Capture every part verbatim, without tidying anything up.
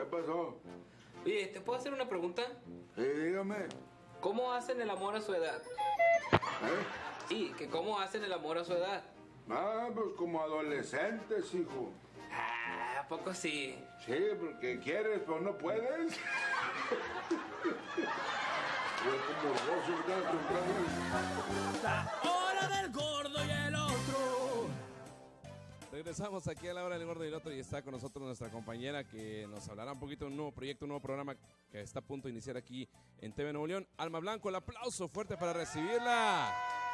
pasó? Oye, ¿te puedo hacer una pregunta? Sí, dígame. ¿Cómo hacen el amor a su edad? ¿Eh? Sí, que cómo hacen el amor a su edad. Ah, pues como adolescentes, hijo. Ah, ¿a poco sí? Sí, porque quieres, pero no puedes. Yo como roso, ¿verdad? La hora del gordo y el otro. Regresamos aquí a la hora del gordo y el otro y está con nosotros nuestra compañera que nos hablará un poquito de un nuevo proyecto, un nuevo programa que está a punto de iniciar aquí en T V Nuevo León. Alma Blanco, el aplauso fuerte para recibirla.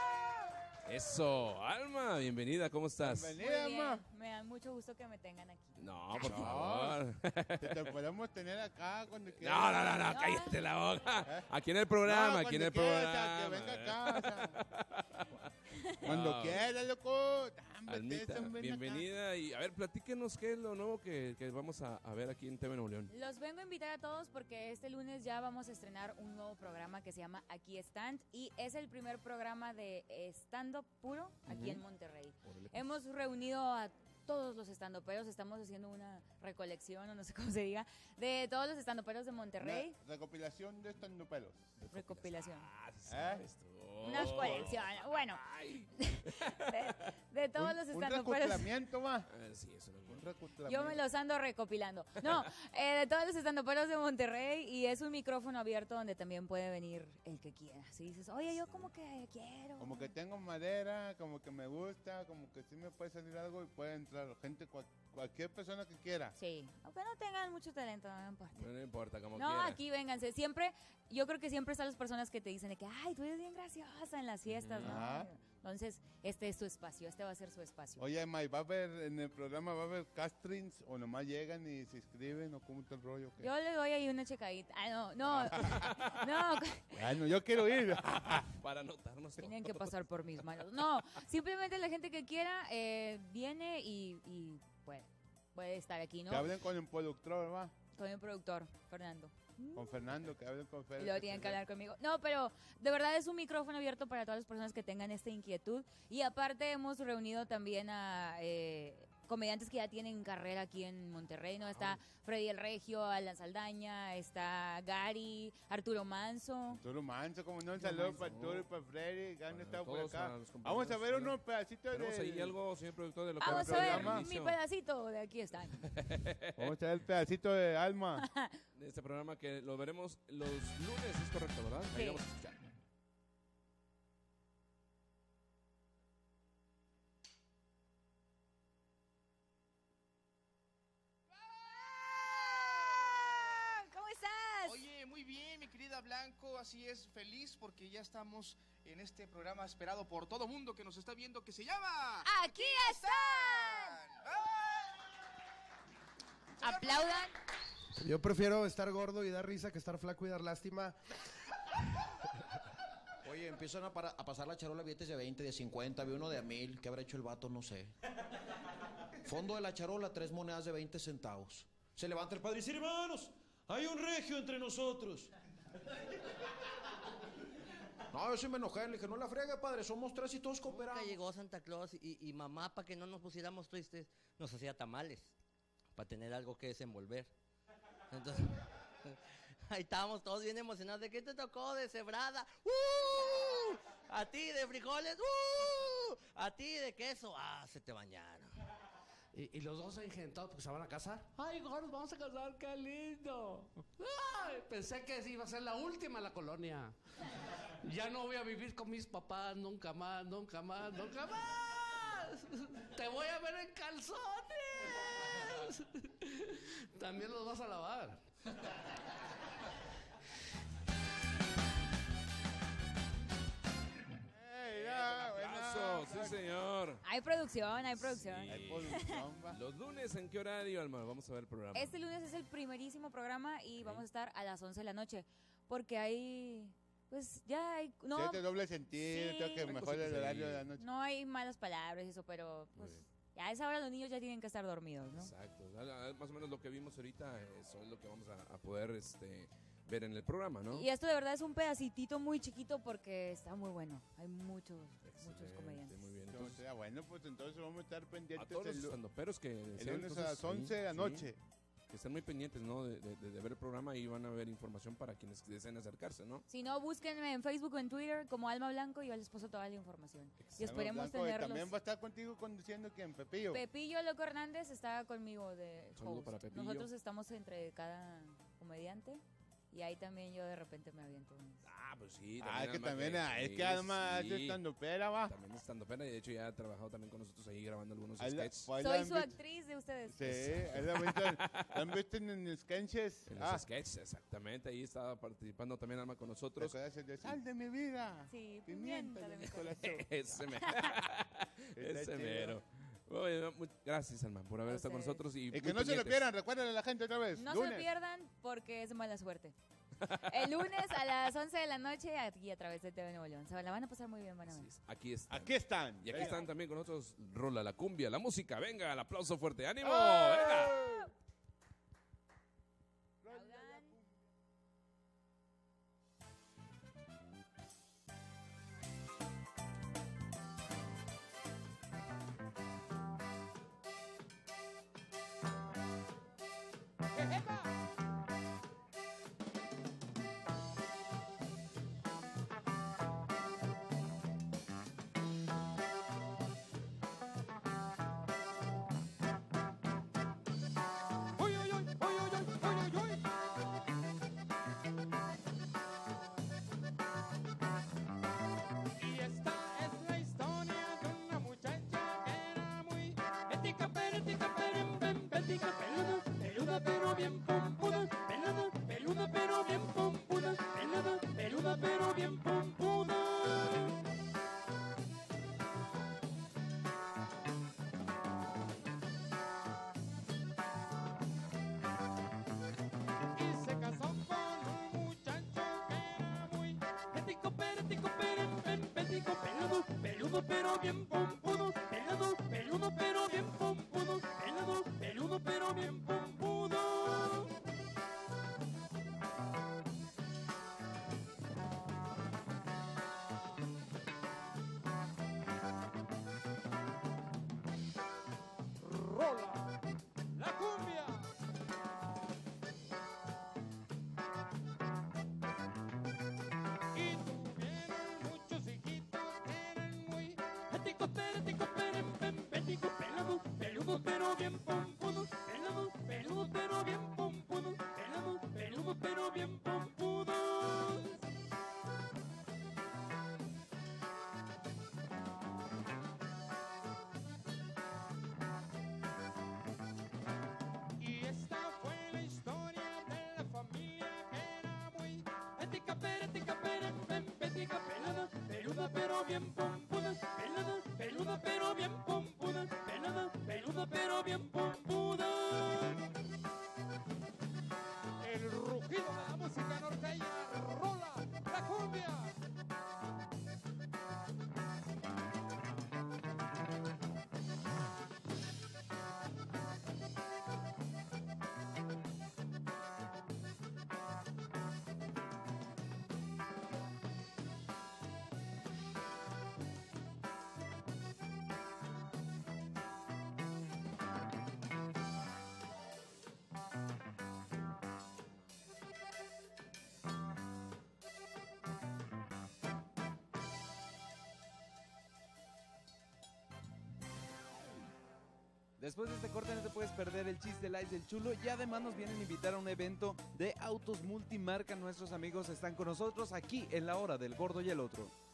Eso, Alma, bienvenida, ¿cómo estás? Bienvenida, Alma. Me da mucho gusto que me tengan aquí. No, por favor. Te podemos tener acá cuando quieras. No, no, no, no, cállate la boca. Aquí en el programa, no, aquí en el quieras, programa. Que venga a casa. Cuando No. quieras, loco. Almita, bienvenida. Y a ver, platíquenos qué es lo nuevo que, que vamos a, a ver aquí en T V Nuevo León. Los vengo a invitar a todos porque este lunes ya vamos a estrenar un nuevo programa que se llama Aquí Stand y es el primer programa de stand-up puro aquí Ujú. en Monterrey. Órale, pues. Hemos reunido a todos los estandoperos, estamos haciendo una recolección, o no sé cómo se diga, de todos los estandoperos de Monterrey. Una recopilación de estandoperos. Recopilación. Ah, sí ¿Eh? sabes tú. Una colección, bueno, de, de todos un, los un estandoperos. recopilamiento más. Ah, sí, eso no es Un bueno. recopilamiento. Yo me los ando recopilando. No, eh, de todos los estandoperos de Monterrey y es un micrófono abierto donde también puede venir el que quiera. Si dices, oye, yo como que quiero. Como que tengo madera, como que me gusta, como que sí me puede salir algo y puede entrar gente, cual- cualquier persona que quiera. Sí, aunque no tengan mucho talento, no importa. No, no importa, como No, quiera. aquí vénganse. Siempre, yo creo que siempre están las personas que te dicen de que, ay, tú eres bien graciosa en las fiestas, ¿no? Ajá. Entonces, este es su espacio, este va a ser su espacio. Oye, May, ¿va a haber en el programa, va a haber castings o nomás llegan y se inscriben o cómo está el rollo? ¿Qué? Yo le doy ahí una checadita. Ah, no, no, no. Bueno, yo quiero ir. Para anotarnos. Tienen que pasar por mis manos. No, simplemente la gente que quiera eh, viene y, y puede, puede estar aquí, ¿no? Que hablen con el productor, ¿va? Con el productor, Fernando. Con Fernando, que hablen con Fer. Y luego tienen que hablar conmigo. No, pero de verdad es un micrófono abierto para todas las personas que tengan esta inquietud. Y aparte hemos reunido también a eh, comediantes que ya tienen carrera aquí en Monterrey, ¿no? Está Freddy el Regio, Alan Saldaña, está Gary, Arturo Manso. Arturo Manso, como no, un Arturo saludo Manso. para Arturo y para Freddy, que han Para estado por todos, acá. para los compañeros, Vamos a ver hola. unos pedacitos de... Tenemos ahí algo, señor productor, de lo que Vamos a va ver programa. mi pedacito de Aquí Están. Vamos a ver el pedacito de Alma. De este programa que lo veremos los lunes, es correcto, ¿verdad? Ahí Sí. vamos a escuchar. ¿Cómo estás? Oye, muy bien, mi querida Blanco, así es, feliz porque ya estamos en este programa esperado por todo mundo que nos está viendo que se llama... ¡Aquí están! Aplaudan. Yo prefiero estar gordo y dar risa que estar flaco y dar lástima. Oye, empiezan a, para- a pasar la charola billetes de veinte, de cincuenta, vi uno de a mil. ¿Qué habrá hecho el vato? No sé. Fondo de la charola, tres monedas de veinte centavos. Se levanta el padre y dice, hermanos, hay un regio entre nosotros. No, yo sí me enojé, le dije, no la fregue, padre, somos tres y todos cooperamos. Nunca llegó Santa Claus y, y mamá, para que no nos pusiéramos tristes, nos hacía tamales, para tener algo que desenvolver. Entonces, ahí estábamos todos bien emocionados. ¿De qué te tocó? De cebrada. ¡Uh! A ti de frijoles. ¡Uh! A ti de queso. Ah, se te bañaron. Y, y los dos engentados porque se van a casar. Ay, gordos, vamos a casar, qué lindo. Ay, pensé que iba a ser la última en la colonia. Ya no voy a vivir con mis papás nunca más, nunca más, nunca más. Te voy a ver en calzones. También los vas a lavar. Ey, ya, Aplauso, buena. sí señor. Hay producción, hay producción. Sí. Hay producción, va. Los lunes, ¿en qué horario, Alma? Vamos a ver el programa. Este lunes es el primerísimo programa y vamos a estar a las once de la noche. Porque hay, pues ya hay, no, Tiene doble sentido, Sí. tengo que Hay mejor cositas el horario ahí. de la noche. no hay malas palabras y eso, pero Muy pues bien. ya a esa hora los niños ya tienen que estar dormidos, ¿no? Exacto. Ah, ah, Más o menos lo que vimos ahorita, eso es lo que vamos a, a poder este, ver en el programa, ¿no? Y esto de verdad es un pedacitito muy chiquito porque está muy bueno. Hay muchos, muchos Excelente, comediantes. Muy bien. Entonces, Entonces, ah, bueno, pues entonces vamos a estar a pendientes todos los el, lu- estandoperos que el desean, lunes a entonces, las once sí, de la sí. noche. que estén muy pendientes, ¿no? De, de, de ver el programa y van a ver información para quienes deseen acercarse, ¿no? Si no, búsquenme en Facebook o en Twitter como Alma Blanco y yo les paso toda la información. Y esperemos Blanco, y tenerlos. también va a estar contigo conduciendo quién, Pepillo. Pepillo Loco Hernández está conmigo de Saludo host. para Pepillo. Nosotros estamos entre cada comediante y ahí también yo de repente me aviento unos. Ah, pues sí. Ah, que Alma también, ah, es sí, que Alma sí. es estandopera, va. También es estandopera y de hecho ya ha trabajado también con nosotros ahí grabando algunos Ahí la- sketches. pues ahí Soy la su han actriz de ustedes. Sí, ahí la han visto en- la han visto en los sketches. En los Ah, sketches, exactamente. Ahí estaba participando también Alma con ¿te nosotros. acuerdas el de Sal de mi vida? Sí, Pimienta pimienta de de mi mi corazón. Ese mero. Está Ese chido. mero. Bueno, mu- gracias, Alma, por haber A estado con ustedes. nosotros. Y, Y muy que no se lo pendientes. pierdan, recuerden a la gente otra vez. No se lo lunes. pierdan porque es mala suerte. El lunes a las once de la noche aquí a través de T V Nuevo León. Se la van a pasar muy bien, van a ver. Así es, aquí están. Aquí están. Y aquí Venga. están también con nosotros Rola, la cumbia, la música. Venga, el aplauso fuerte. ¡Ánimo! ¡Eh! ¡Venga! Aplaudan. Y esta es la historia de una muchacha que era muy ética, perética, perem, pem, pética, peluda, peluda pero bien pompuda, peluda, peluda pero bien pompuda, peluda, peluda pero bien pompuda. Y se casó con un muchacho que era muy ético, perético, perem, pem, pético, peludo, peludo pero bien pompudo, peludo, peludo pero bien pompudo, peludo, peludo pero bien pompudo. Rola la cumbia. Y tuvieron muchos hijitos que eran muy éticos, peréticos, perem, pem, péticos, peludos, peludos pero bien pompudos, peludos, peludos pero bien pompudos, peludos, peludos pero bien pompudos. Y esta fue la historia de la familia que era muy ética, perética, perem, pem, pética, peluda, peluda pero bien pompuda, peluda, peluda pero bien pompuda, peluda, peluda pero bien pompuda. El rugido de la música norteña, rola la cumbia. Después de este corte no te puedes perder el chiste live del chulo y además nos vienen a invitar a un evento de autos multimarca. Nuestros amigos están con nosotros aquí en la hora del gordo y el otro.